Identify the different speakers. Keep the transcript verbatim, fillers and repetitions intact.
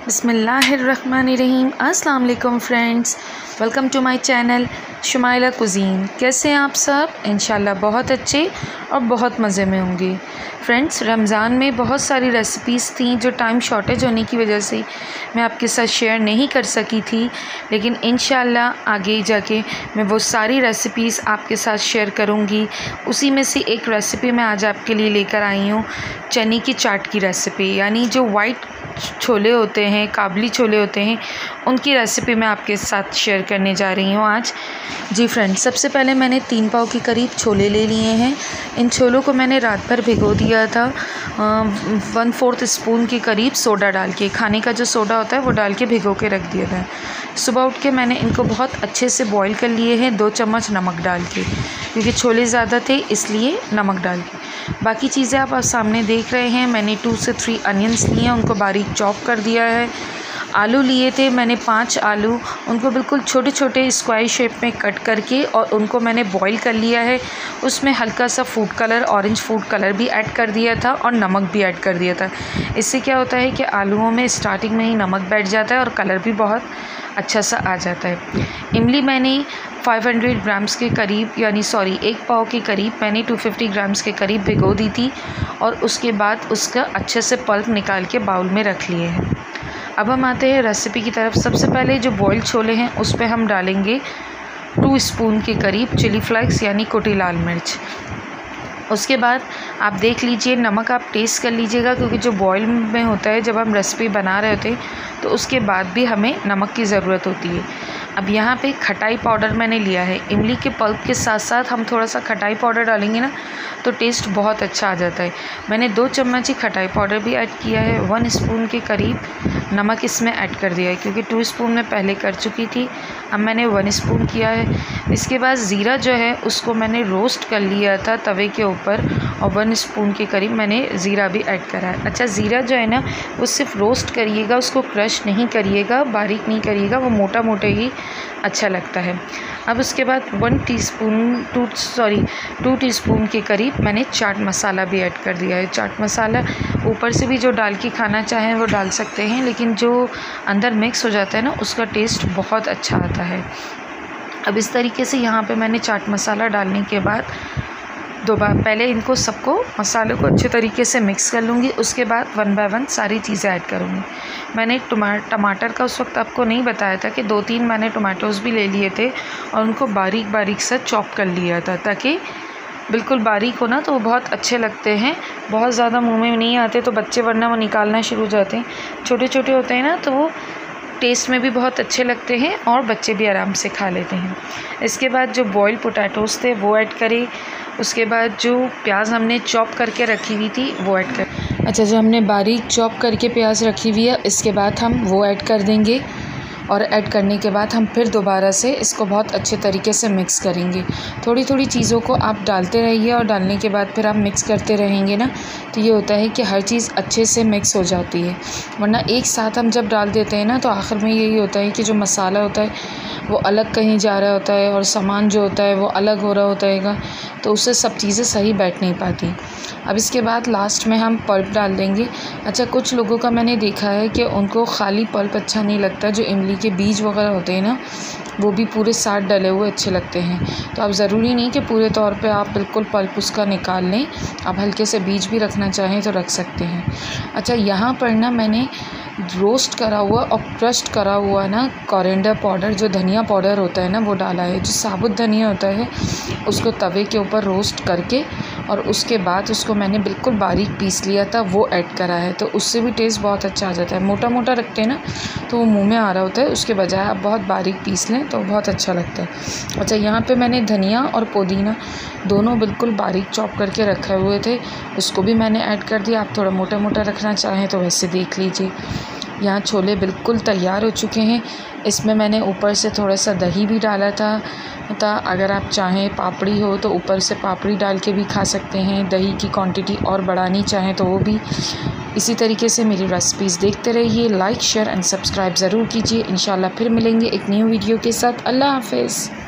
Speaker 1: बिस्मिल्लाहिर्रहमानिर्रहीम। अस्सलाम वालेकुम friends, welcome to my channel Shumaila cuisine. कैसे हैं आप सब? इंशाल्लाह बहुत अच्छे और बहुत मज़े में होंगे। फ्रेंड्स, रमज़ान में बहुत सारी रेसिपीज़ थी जो टाइम शॉर्टेज होने की वजह से मैं आपके साथ शेयर नहीं कर सकी थी, लेकिन इंशाल्लाह आगे जाके मैं वो सारी रेसिपीज़ आपके साथ शेयर करूँगी। उसी में से एक रेसिपी मैं आज आपके लिए लेकर आई हूँ, चने की चाट की रेसिपी, यानी जो वाइट छोले होते हैं, काबली छोले होते हैं, उनकी रेसिपी मैं आपके साथ शेयर करने जा रही हूँ आज। जी फ्रेंड्स, सबसे पहले मैंने तीन पाव के करीब छोले ले लिए हैं। इन छोलों को मैंने रात भर भिगो दिया था वन फोर्थ स्पून के करीब सोडा डाल के, खाने का जो सोडा होता है वो डाल के भिगो के रख दिया था। सुबह उठ के मैंने इनको बहुत अच्छे से बॉईल कर लिए हैं, दो चम्मच नमक डाल के, क्योंकि छोले ज़्यादा थे इसलिए नमक डाल के। बाकी चीज़ें आप सामने देख रहे हैं। मैंने टू से थ्री अनियंस लिए हैं, उनको बारीक चॉप कर दिया है। आलू लिए थे मैंने पाँच आलू, उनको बिल्कुल छोटे छोटे स्क्वायर शेप में कट करके और उनको मैंने बॉईल कर लिया है। उसमें हल्का सा food colour, orange food colour भी ऐड कर दिया था और नमक भी ऐड कर दिया था। इससे क्या होता है कि आलूओं में स्टार्टिंग में ही नमक बैठ जाता है और कलर भी बहुत अच्छा सा आ जाता है। इमली मैंने पाँच सौ ग्राम्स के करीब, यानी सॉरी एक पाव के करीब मैंने दो सौ पचास ग्राम्स के करीब भिगो दी थी और उसके बाद उसका अच्छे से पल्प निकाल के बाउल में रख लिए हैं। अब हम आते हैं रेसिपी की तरफ। सबसे पहले जो बॉइल्ड छोले हैं उस पर हम डालेंगे टू स्पून के करीब चिली फ्लेक्स, यानी कुटी लाल मिर्च। उसके बाद आप देख लीजिए, नमक आप टेस्ट कर लीजिएगा, क्योंकि जो बॉयल में होता है जब हम रेसिपी बना रहे होते हैं तो उसके बाद भी हमें नमक की ज़रूरत होती है। अब यहाँ पे खटाई पाउडर मैंने लिया है। इमली के पल्प के साथ साथ हम थोड़ा सा खटाई पाउडर डालेंगे ना तो टेस्ट बहुत अच्छा आ जाता है। मैंने दो चम्मच ही खटाई पाउडर भी ऐड किया है। वन स्पून के करीब नमक इसमें ऐड कर दिया है, क्योंकि टू स्पून में पहले कर चुकी थी, अब मैंने वन स्पून किया है। इसके बाद ज़ीरा जो है उसको मैंने रोस्ट कर लिया था तवे के ऊपर और वन स्पून के करीब मैंने ज़ीरा भी ऐड करा है। अच्छा, ज़ीरा जो है ना वो सिर्फ रोस्ट करिएगा, उसको क्रश नहीं करिएगा, बारीक नहीं करिएगा, वो मोटा मोटा ही अच्छा लगता है। अब उसके बाद one teaspoon two sorry two teaspoon के करीब मैंने चाट मसाला भी ऐड कर दिया है। चाट मसाला ऊपर से भी जो डाल के खाना चाहें वो डाल सकते हैं, लेकिन जो अंदर मिक्स हो जाता है ना उसका टेस्ट बहुत अच्छा आता है। अब इस तरीके से यहाँ पे मैंने चाट मसाला डालने के बाद दो बार पहले इनको सबको मसाले को अच्छे तरीके से मिक्स कर लूँगी। उसके बाद वन बाय वन सारी चीज़ें ऐड करूँगी। मैंने टमा टमाटर का उस वक्त आपको नहीं बताया था कि दो तीन मैंने टमाटोज़ भी ले लिए थे और उनको बारीक बारीक सा चॉप कर लिया था, ताकि बिल्कुल बारीक हो ना तो वो बहुत अच्छे लगते हैं। बहुत ज़्यादा मुँह में नहीं आते तो बच्चे वरना वो निकालना शुरू हो जाते हैं। छोटे छोटे होते हैं ना तो वो टेस्ट में भी बहुत अच्छे लगते हैं और बच्चे भी आराम से खा लेते हैं। इसके बाद जो बॉइल्ड पोटैटोज़ थे वो ऐड करें। उसके बाद जो प्याज हमने चॉप करके रखी हुई थी वो ऐड कर अच्छा जो हमने बारीक चॉप करके प्याज रखी हुई है, इसके बाद हम वो ऐड कर देंगे और ऐड करने के बाद हम फिर दोबारा से इसको बहुत अच्छे तरीके से मिक्स करेंगे। थोड़ी थोड़ी चीज़ों को आप डालते रहिए और डालने के बाद फिर आप मिक्स करते रहेंगे ना तो ये होता है कि हर चीज़ अच्छे से मिक्स हो जाती है। वरना एक साथ हम जब डाल देते हैं ना तो आखिर में यही होता है कि जो मसाला होता है वो अलग कहीं जा रहा होता है और सामान जो होता है वो अलग हो रहा होता है, तो उससे सब चीज़ें सही बैठ नहीं पाती। अब इसके बाद लास्ट में हम पल्प डाल देंगे। अच्छा, कुछ लोगों का मैंने देखा है कि उनको खाली पल्प अच्छा नहीं लगता, जो इमली के बीज वगैरह होते हैं ना वो भी पूरे साथ डले हुए अच्छे लगते हैं। तो अब ज़रूरी नहीं कि पूरे तौर पे आप बिल्कुल पल्प उसका निकाल लें, आप हल्के से बीज भी रखना चाहें तो रख सकते हैं। अच्छा, यहाँ पर ना मैंने रोस्ट करा हुआ और क्रश्ड करा हुआ ना कोरिएंडर पाउडर, जो धनिया पाउडर होता है ना वो डाला है। जो साबुत धनिया होता है उसको तवे के ऊपर रोस्ट करके और उसके बाद उसको मैंने बिल्कुल बारीक पीस लिया था, वो ऐड करा है, तो उससे भी टेस्ट बहुत अच्छा आ जाता है। मोटा मोटा रखते हैं ना तो वो मुंह में आ रहा होता है, उसके बजाय आप बहुत बारीक पीस लें तो बहुत अच्छा लगता है। अच्छा, यहाँ पे मैंने धनिया और पुदीना दोनों बिल्कुल बारीक चॉप करके रखे हुए थे, उसको भी मैंने ऐड कर दिया। आप थोड़ा मोटा मोटा रखना चाहें तो वैसे देख लीजिए। यहाँ छोले बिल्कुल तैयार हो चुके हैं। इसमें मैंने ऊपर से थोड़ा सा दही भी डाला था, था अगर आप चाहें पापड़ी हो तो ऊपर से पापड़ी डाल के भी खा सकते हैं। दही की क्वांटिटी और बढ़ानी चाहें तो वो भी। इसी तरीके से मेरी रेसिपीज़ देखते रहिए। लाइक, शेयर एंड सब्सक्राइब ज़रूर कीजिए। इंशाल्लाह फिर मिलेंगे एक न्यू वीडियो के साथ। अल्लाह हाफ़िज़।